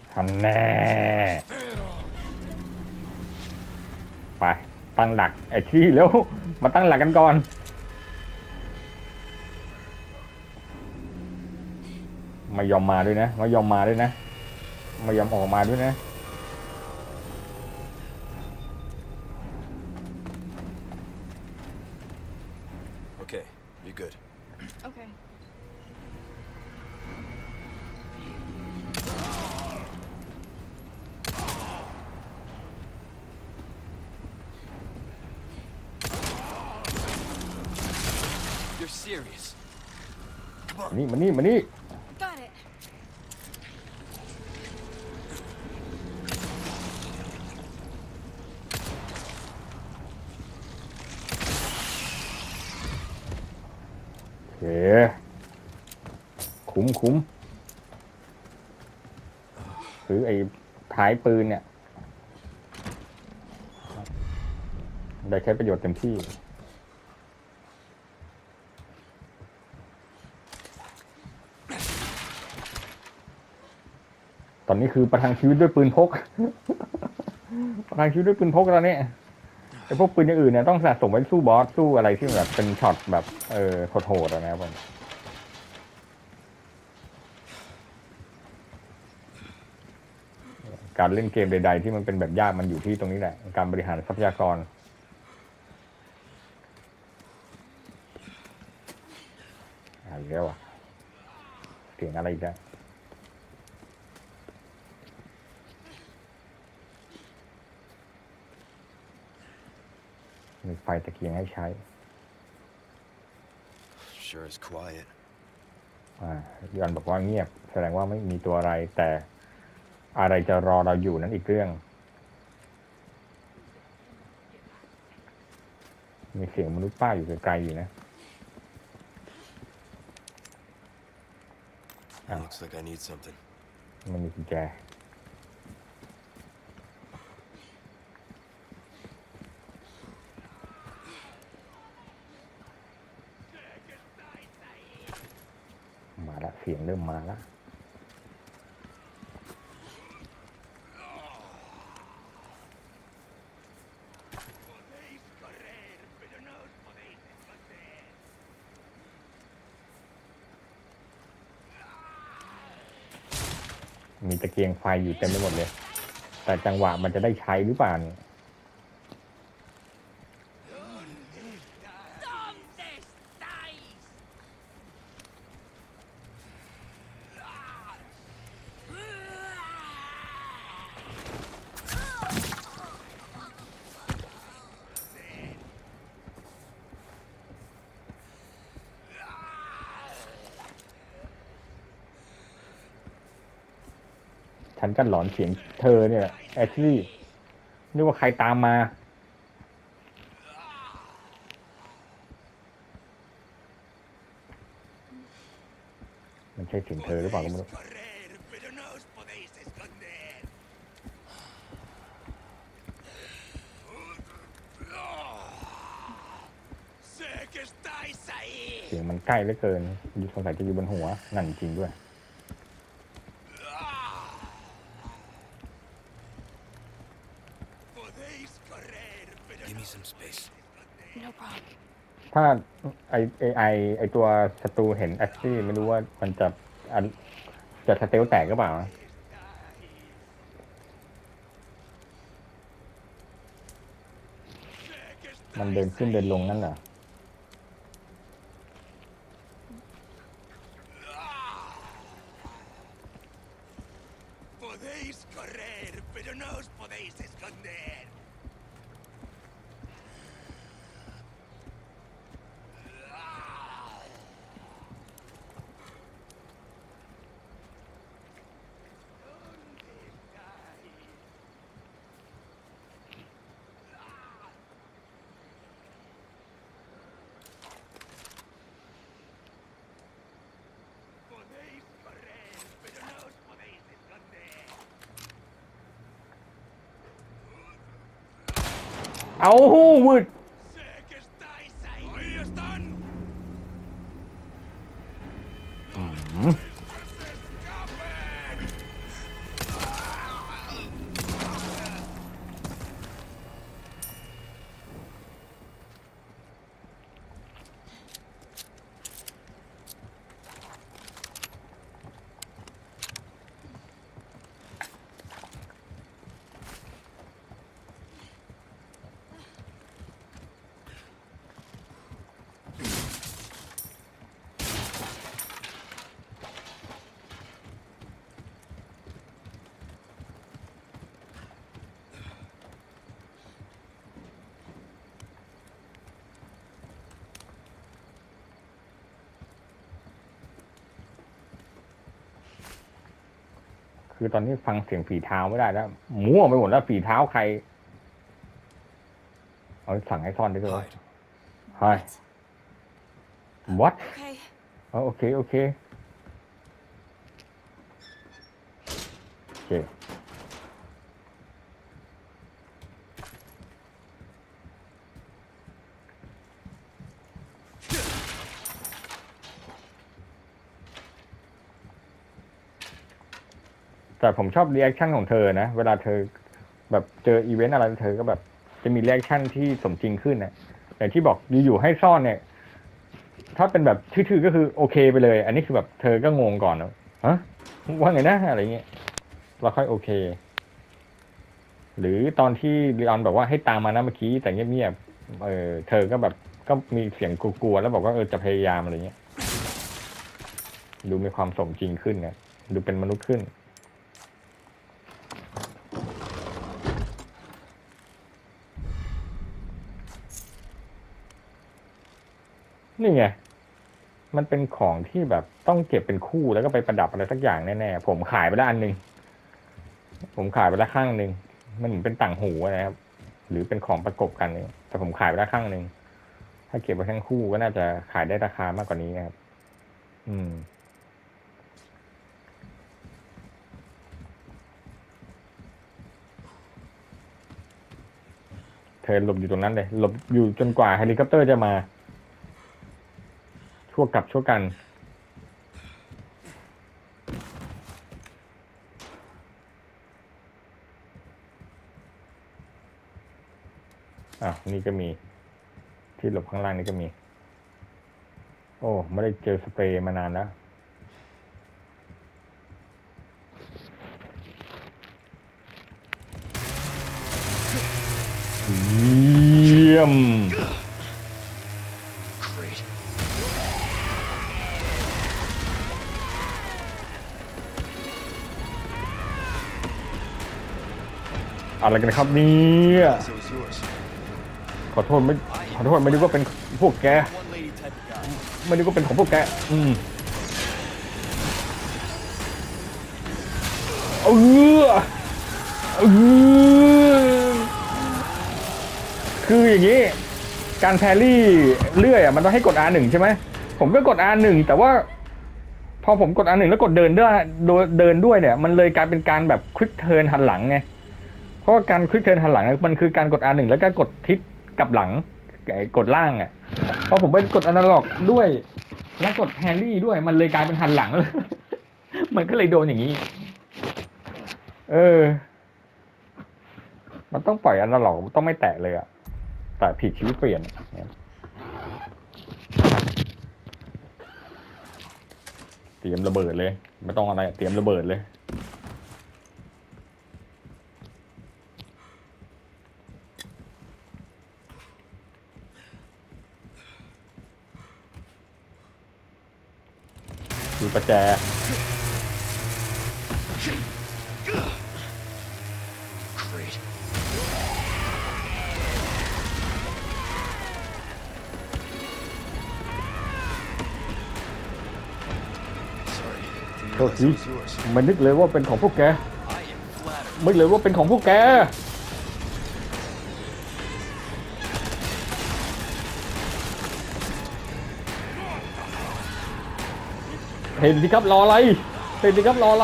ทันแน่ไปตั้งหลักไอ้ที่แล้วมาตั้งหลักกันก่อนไม่ยอมมาด้วยนะไม่ยอมมาด้วยนะไม่ยอมออกมาด้วยนะ Okay, you're good. Okay. You're serious. นี่มานี่มานี่ Got it. โอเคคุ้มซื้อไอ้ท้ายปืนเนี่ยได้ใช้ประโยชน์เต็มที่ตอนนี้คือประทังชีวิตด้วยปืนพก ประทังชีวิตด้วยปืนพกตอนนี้ไอ้พวกปืนอย่างอื่นเนี่ยต้องสะสมไว้สู้บอสสู้อะไรที่แบบเป็นช็อตแบบโหดๆนะครับผมการเล่นเกมใดๆที่มันเป็นแบบยากมันอยู่ที่ตรงนี้แหละการบริหารทรัพยากรอีกแล้วอ่ะเสียงอะไรอีกแล้วมีไฟตะเกียงให้ใช้ Sure is quiet. ยอนบอกว่าเงียบแสดงว่าไม่มีตัวอะไรแต่อะไรจะรอเราอยู่นั้นอีกเรื่องมีเสียงมนุษย์ป้าอยู่ไกลๆอยู่นะ Looks like I need something. มันมีกุญแจมาละเสียงเริ่มมาละมีตะเกียงไฟอยู่เต็มไปหมดเลยแต่จังหวะมันจะได้ใช้หรือเปล่าเนี่ยฉันก็หลอนเสียงเธอเนี่ยแอชลี่นึกว่าใครตามมามันใช่เสียงเธอหรือเปล่าก็ไม่รู้เสียงมันใกล้เหลือเกินสงสัยจะอยู่บนหัวนั่นจริงด้วย Give me some space. No problem. ถ้าไอตัวศัตรูเห็นแอชลี่ไม่รู้ว่ามันจะสเตลแตกหรือเปล่ามันเดินขึ้นเดินลงนั่นเหรอเอาวืดคือตอนนี้ฟังเสียงฝีเท้าไม่ได้แล้วมั่วไปหมดแล้วฝีเท้าใครเอาสั่งให้ซ่อนได้ด้วย Hide. Hi what Okay. อ๋อโอเคโอเคโอเคแต่ผมชอบรีแอคชั่นของเธอนะเวลาเธอแบบเจออีเวนต์อะไรเธอก็แบบจะมีรีแอคชั่นที่สมจริงขึ้นนะอย่างที่บอกอยู่ๆให้ซ่อนเนี่ยถ้าเป็นแบบทื่อๆก็คือโอเคไปเลยอันนี้คือแบบเธอก็งงก่อนนะฮะว่าไงนะอะไรเงี้ยแล้วค่อยโอเคหรือตอนที่ลีออนบอกว่าให้ตามมานะเมื่อกี้แต่เงียบๆเธอก็แบบก็มีเสียงกลัวๆแล้วบอกว่าจะพยายามอะไรเงี้ยดูมีความสมจริงขึ้นนะดูเป็นมนุษย์ขึ้นนี่ไงมันเป็นของที่แบบต้องเก็บเป็นคู่แล้วก็ไปประดับอะไรสักอย่างแน่ๆผมขายไปแล้วอันนึงผมขายไปแล้วข้างนึงมันเหมือนเป็นต่างหูนะครับหรือเป็นของประกบกันนี่แต่ผมขายไปแล้วข้างนึงถ้าเก็บไว้ทั้งคู่ก็น่าจะขายได้ราคามากกว่านี้นะครับเธอหลบอยู่ตรงนั้นเลยหลบอยู่จนกว่าเฮลิคอปเตอร์จะมาชั่วกับชั่วกันนี่ก็มีที่หลบข้างล่างนี่ก็มีโอ้ไม่ได้เจอสเปรย์มานานแล้วเยี่ยม Great. อะไรกันครับเนี่ย So it's yours. ขอโทษไม่นึกว่าเป็นพวกแก One lady type of guy. ไม่นึกว่าเป็นของพวกแกเออคืออย่างนี้การแพรี่เลื่อยมันต้องให้กด R1 ใช่ไหมผมก็กด R1 แต่ว่าพอผมกด R1 แล้วกดเดินด้วยเนี่ยมันเลยกลายเป็นการแบบควิกเทิร์นหันหลังไงเพราะว่าการควิกเทิร์นหันหลังมันคือการกด R1 แล้วก็กดทิศกลับหลังกดล่างอ่ะพอผมไปกดอนาล็อกด้วยแล้วกดแฮนรี่ด้วยมันเลยกลายเป็นหันหลังเลย มันก็เลยโดนอย่างนี้มันต้องปล่อยอนาล็อกต้องไม่แตะเลยอ่ะแต่ผิดชีวิตเปลี่ยนเตรียมระเบิดเลยไม่ต้องอะไรเตรียมระเบิดเลยดูประแจ Great. Sorry. Didn't โทษ realize ที it was yours. มันนึกเลยว่าเป็นของพวกแก I am flattered. ไม่เลยว่าเป็นของพวกแกเห็นสิครับรออะไรเห็นสิครับรออะไร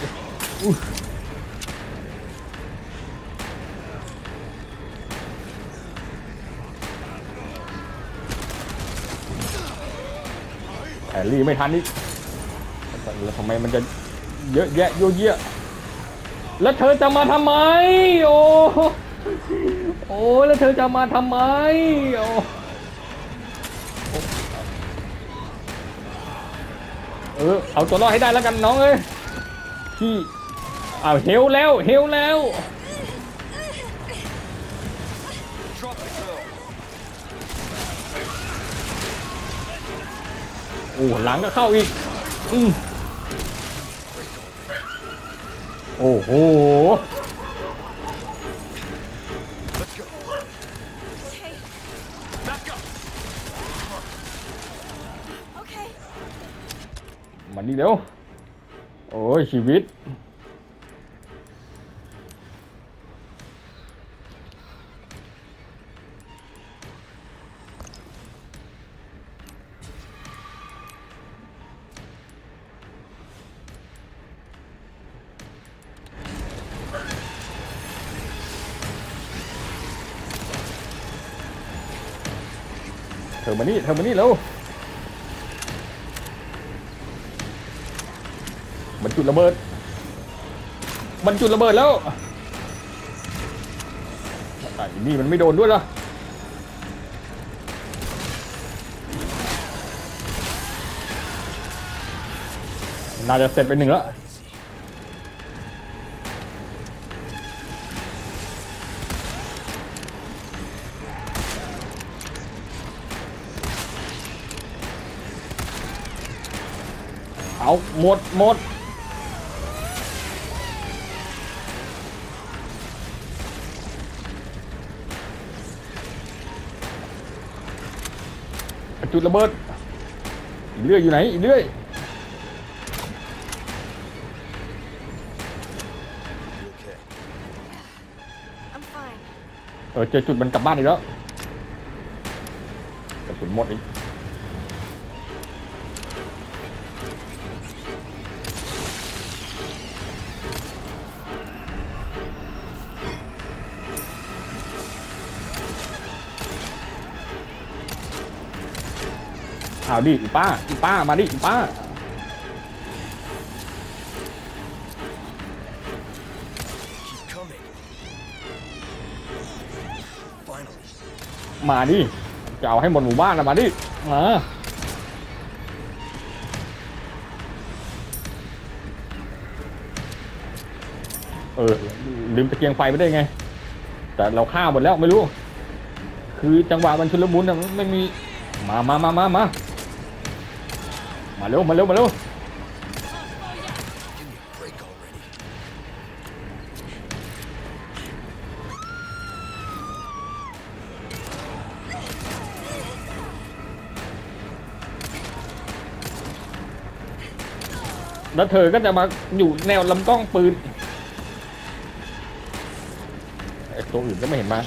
แฮร์รี่ไม่ทันนี่แล้วทำไมมันจะเยอะแยะโยเยะแล้วเธอจะมาทำไมโอ้แล้วเธอจะมาทำไมเอาตัวรอดให้ได้แล้วกันน้องเอ้ยพี่เฮลแล้ว Drop the girl. หลังก็เข้าอีกโอ้โห Let's go. Okay. Back up. Okay. มานี่เร็วโอ้ยชีวิตเธอมานี่เร็วมันจุดระเบิดแล้วไอ้นี่มันไม่โดนด้วยล่ะน่าจะเสร็จไปหนึ่งแล้วเอาหมดจุดระเบิดอีเลื่อยอยู่ไหนอีเลื่อย You okay? I'm fine. เจอจุดมันกลับบ้านอีกแล้วกระสุนหมดอีกเอาดิอีป้ามาดิอีป้า Keep coming. Finally. มาดิจะเอาให้หมดหมู่บ้านนะมาดิมาลืมตะเกียงไฟไปได้ไงแต่เราฆ่าหมดแล้วไม่รู้คือจังหวะมันชุลมุนนะไม่มีมาเร็ว Give me a break already. แล้วเธอก็จะมาอยู่แนวลำกล้องปืนไอ้ตัวอื่นก็ไม่เห็นมา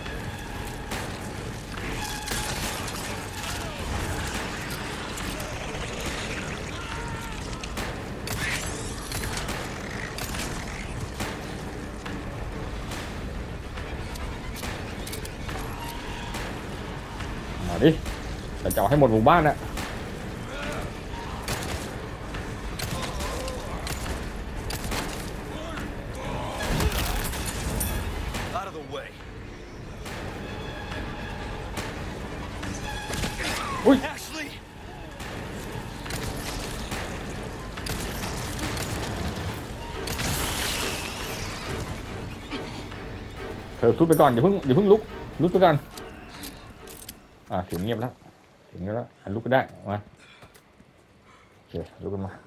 ดิแต่จะเอาให้หมดหมู่บ้านน่ะ Out of the way. อุ้ย Ashley! เธอซุดไปก่อนอย่าเพิ่งลุกไปก่อนเสียงเงียบแล้วลุกก็ได้มาโอเคลุกกันมา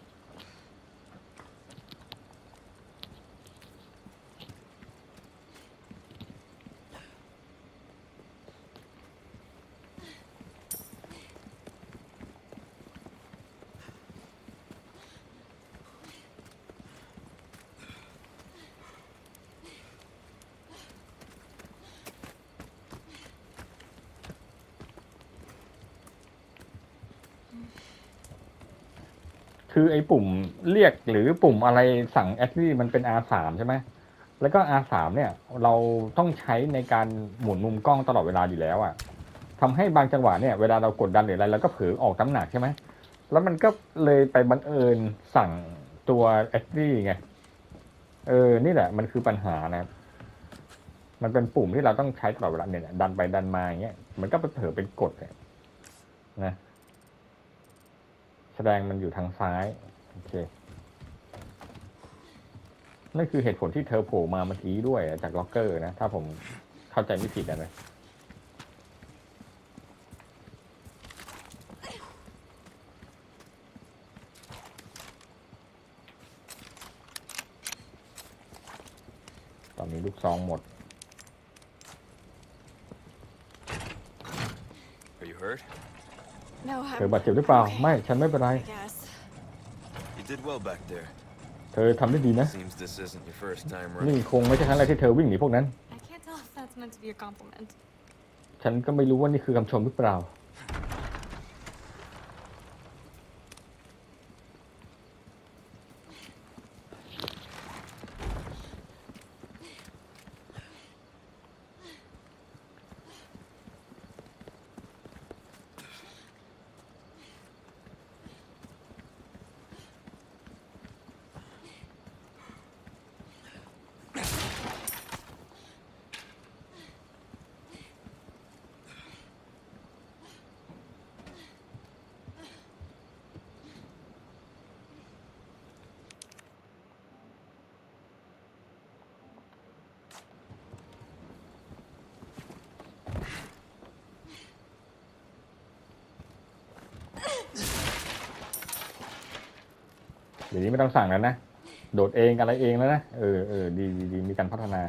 คือไอ้ปุ่มเรียกหรือปุ่มอะไรสั่งแอดมี่มันเป็น R3 ใช่ไหมแล้วก็ R3 เนี่ยเราต้องใช้ในการหมุนมุมกล้องตลอดเวลาอยู่แล้วอะทำให้บางจังหวะเนี่ยเวลาเรากดดันหรืออะไรเราก็เผลอออกน้ำหนักใช่ไหมแล้วมันก็เลยไปบังเอิญสั่งตัวแอดมี่ไงนี่แหละมันคือปัญหานะมันเป็นปุ่มที่เราต้องใช้ตลอดเวลาเนี่ยดันไปดันมาอย่างเงี้ยมันก็ไปเผลอเป็นกดนะแสดงมันอยู่ทางซ้ายโอเคนั่นคือเหตุผลที่เธอโผล่มาเมื่อกี้ด้วยจากล็อกเกอร์นะถ้าผมเข้าใจไม่ผิดนะตอนนี้ลูกซองหมด Are you hurt? No, เธอบาดเจ็บหรือเปล่าไม่ฉันไม่เป็นไร I guess. You did well back there. เธอทำได้ดีนะ Seems this isn't your first time นี่ running. คงไม่ใช่ครั้งแรกที่เธอวิ่งหนีพวกนั้น I can't tell if that's meant to be a compliment. ฉันก็ไม่รู้ว่านี่คือคำชมหรือเปล่าดี๋ยวนี้ไม่ต้องสั่งแล้วนะโดดเองอะไรเองแล้วนะดีมีการพัฒนา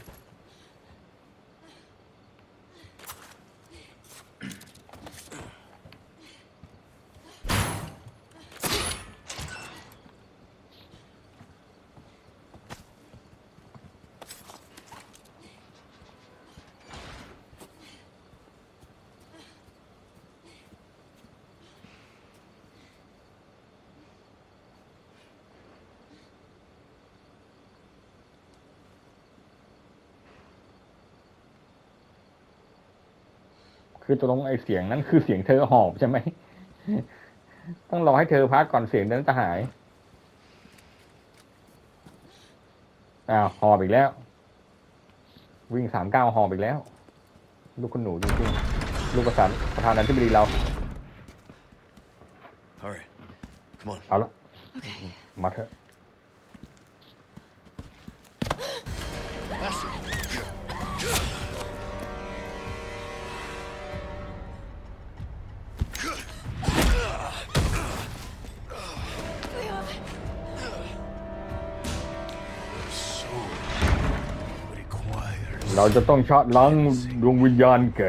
คือตกลงไอเสียงนั้นคือเสียงเธอหอบใช่ไหม ต้องรอให้เธอพักก่อนเสียงนั้นจะหายหอบอีกแล้ว วิ่ง39หอบอีกแล้ว ลูกคุณหนูจริงๆลูกประธานาธิบดีเรา All right, come on. เอาละมาเถอะ เราจะต้องชาร์จล้างดวงวิญญาณแก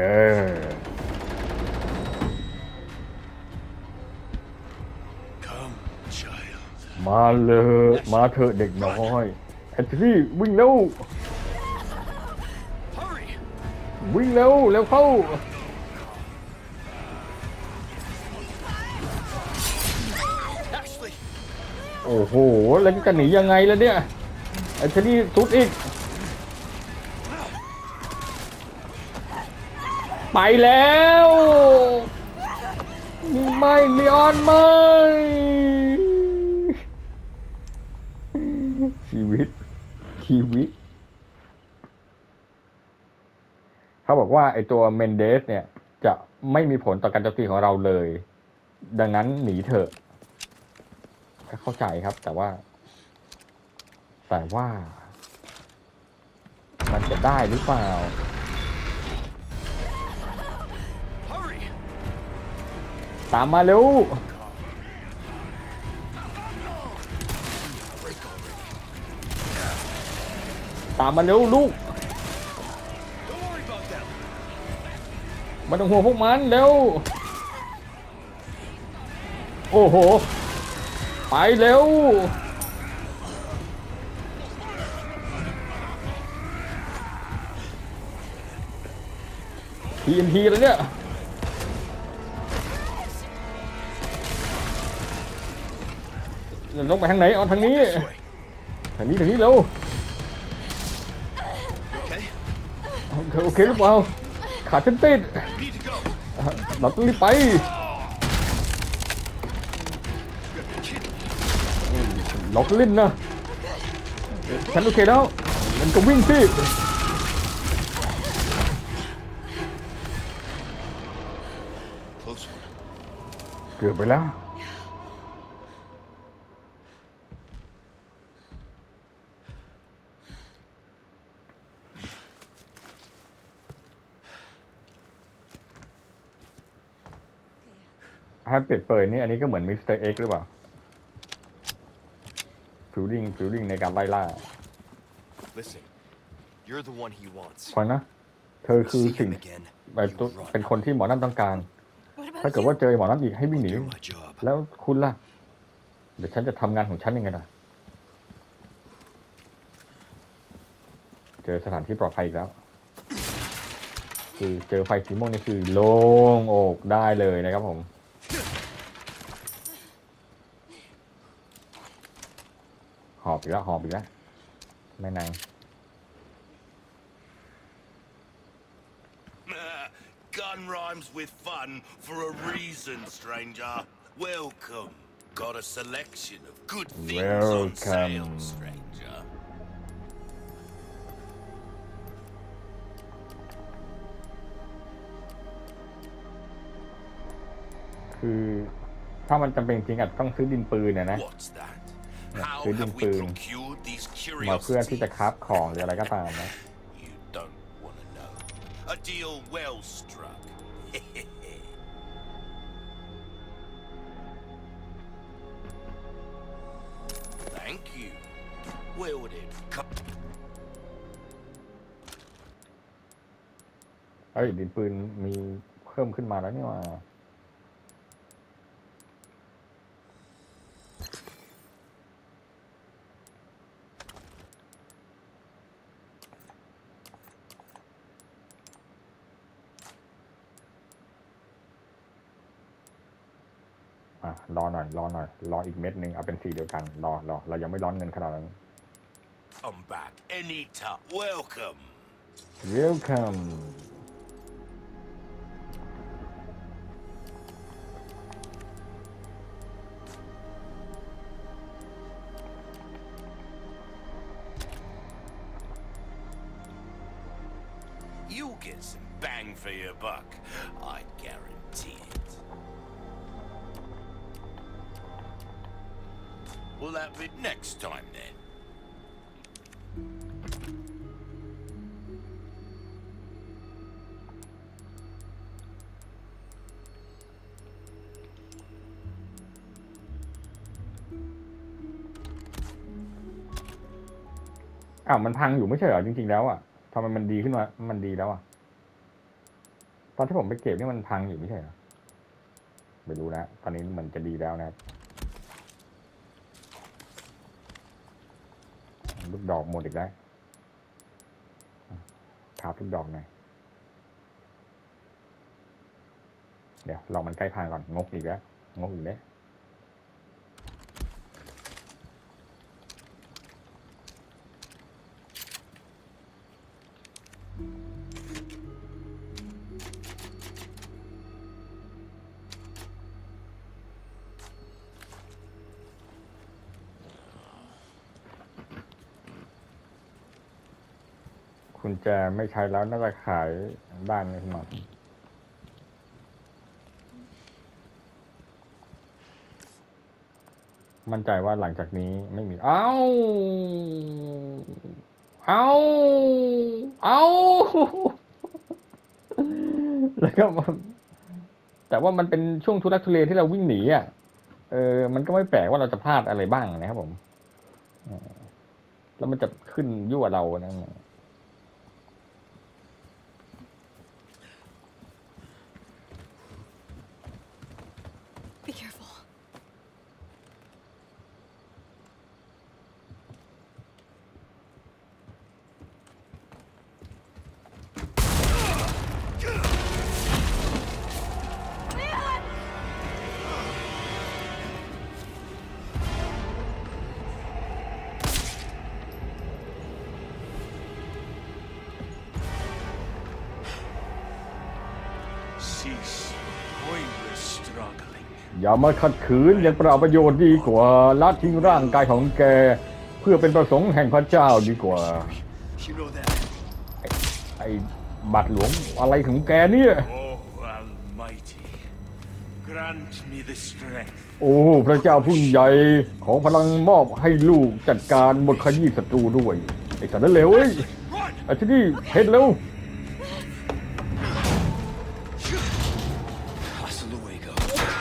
Come, child. มาเลยมาเถอะเด็กน้อยแอนทรีวิ่งเร็ว Hurry! วิ่งเร็วเร็วเข้า Ashley! โอ้โหแล้วจะหนียังไงล่ะเนี่ยแอนทรีสุดอีกไปแล้วไม่ลีออนไม่ชีวิตเขาบอกว่าไอตัวเมนเดสเนี่ยจะไม่มีผลต่อการโจมตีของเราเลยดังนั้นหนีเถอะก็เข้าใจครับแต่ว่ามันจะได้หรือเปล่าตามมาเร็วตามมาเร็วลูกไม่ต้องห่วงพวกมันเร็วโอ้โหไปเร็วTNT แล้วเนี่ยลงไปทางไหนเอาทางนี้เร็วเธอโอเคหรือเปล่าขาฉันติดเราต้องรีบไปล็อกลิ้นนะฉันโอเคแล้วมันก็วิ่งสิเกือบไปแล้วถ้าเปิดนี่อันนี้ก็เหมือนมิสเตอร์เอ็กซ์หรือเปล่าฟิลลิ่งในการไล่ล่า Listen, you're the one he wants. ฟังนะเธอคือ See สิ่ง him again, เป็นคนที่หมอนั่นต้องการ What ถ้า about เกิด you? ว่าเจอหมอนั่นอีกให้วิ่งหนี do my job. แล้วคุณล่ะเดี๋ยวฉันจะทำงานของฉันยังไงล่ะเจอสถานที่ปลอดภัยอีกแล้วคือเจอไฟสีม่วงนี่คือโล่งอกได้เลยนะครับผมหอบอีกแล้วแม่นาง Gun rhymes with fun for a reason, stranger. Welcome. Got a selection of good things on sale, Welcome. stranger. คือถ้ามันจำเป็นจริงอาจต้องซื้อดินปืนนะ What's that? Yeah, How good have we food. procured these มาเพื่อที่จะ curiosities? คราฟของหรืออะไรก็ตามนะ You don't want to know. A deal well struck. ค Thank you. Well then, come. เอ้ยดินปืนมีเพิ่มขึ้นมาแล้วนี่ว่ารอหน่อยรออีกเม็ดหนึ่งเอาเป็นสีเดียวกันรอเรายังไม่ร้อนเงินขนาดนั้น I'm back anytime. Welcome. Welcome 'You'll get some bang for your buck. I guarantee it. Well, that'll be next time then. มันพังอยู่ไม่ใช่เหรอจริงๆแล้วทำไมมันดีขึ้นมามันดีแล้วตอนที่ผมไปเก็บนี่มันพังอยู่ไม่ใช่เหรอไม่รู้นะตอนนี้มันจะดีแล้วนะลูกดอกหมดอีกแล้วทาบลูกดอกหน่อยเดี๋ยวรอมันใกล้พังก่อนงกอีกแล้วคุณแจไม่ใช้แล้วน่าจะขายบ้านขึ้นมามั่นใจว่าหลังจากนี้ไม่มีเอาแล้วก็แต่ว่ามันเป็นช่วงทุลักทุเลที่เราวิ่งหนีมันก็ไม่แปลกว่าเราจะพลาดอะไรบ้างนะครับผมแล้วมันจะขึ้นยั่วเรานะ Be careful. Cease pointless struggling. อย่ามาขัดขืนอย่างเปล่าประโยชน์ดีกว่าละทิ้งร่างกายของแกเพื่อเป็นประสงค์แห่งพระเจ้าดีกว่า You know that. ไอ้บัตรหลวงอะไรของแกเนี่ย Oh, Almighty, grant me the strength. โอ้พระเจ้าผู้ใหญ่ของพลังมอบให้ลูกจัดการหมดขยี้ศัตรูด้วยไอ้สัตว์นั่นเลวเอ้ยไอ้ที่นี่เฮ็ดเร็ว Hasta luego.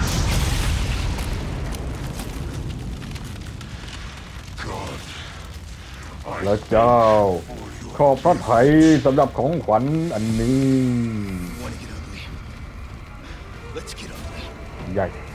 พระเจ้าขอบพระทัยสำหรับของขวัญอันนี้ Wanna get ugly? Let's get ugly. ใหญ่